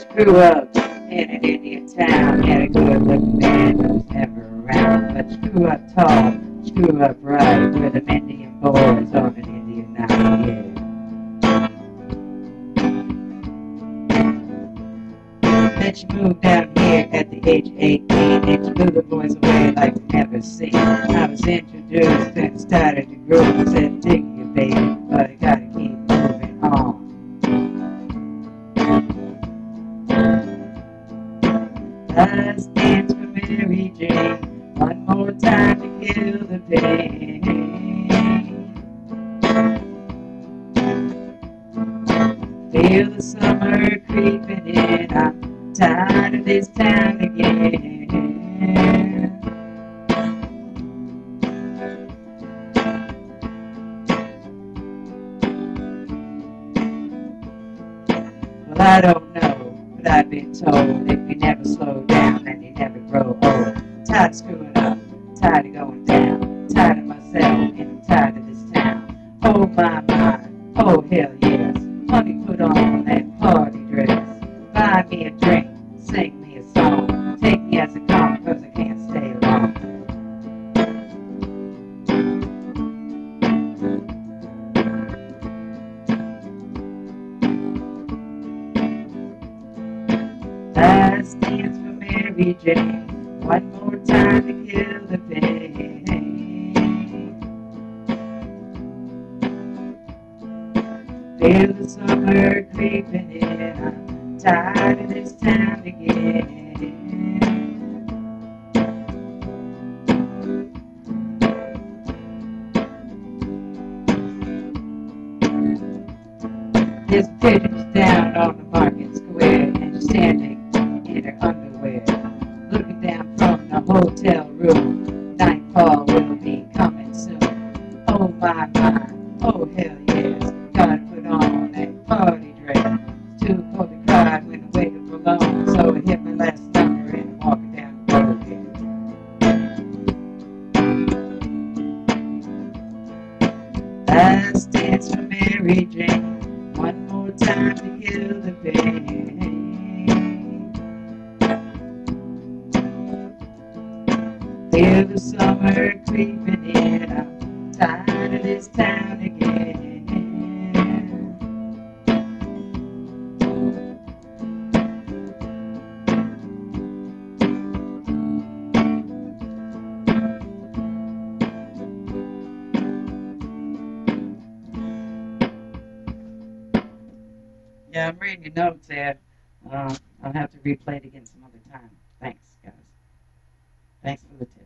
Grew up in an Indian town, had a good looking man who was never around. But you grew up tall, you grew up right, with them Indian boys on an Indian night, yeah. Then she moved down here at the age of 18, and she blew the boys away like you never seen. I was introduced and started to grow, and said, dig you, baby, but I gotta keep moving on. Last dance for Mary Jane, one more time to kill the pain. Feel the summer creeping in, I'm tired of this town again. Well, I don't know, but I've been told if you never slow down, then you never grow old. Tired of screwing up, tired of going down, tired of myself, and I'm tired of this town. Oh my mind, oh hell yes, let me put on that party dress. Buy me a drink, sing me a song, take me as a come, cause I can't stay long. Last dance for Mary Jane, one more time to kill the pain. Feel the summer creeping in, I'm tired of this town again. There's pigeons down on the market square, and she's standing in her underwear, looking down from the hotel room. Nightfall will be coming soon. Oh my mind, oh hell yes, gotta put on that party dress. Too cold to cry when I wake up alone, so I hit my last number and I'm walking down the road again. Last dance for Mary Jane, one more time to kill the pain. Feel the summer creeping in, I'm tired of this town again. Yeah, I'm reading your notes there. I'll have to replay it again some other time. Thanks, guys. Thanks for the tip.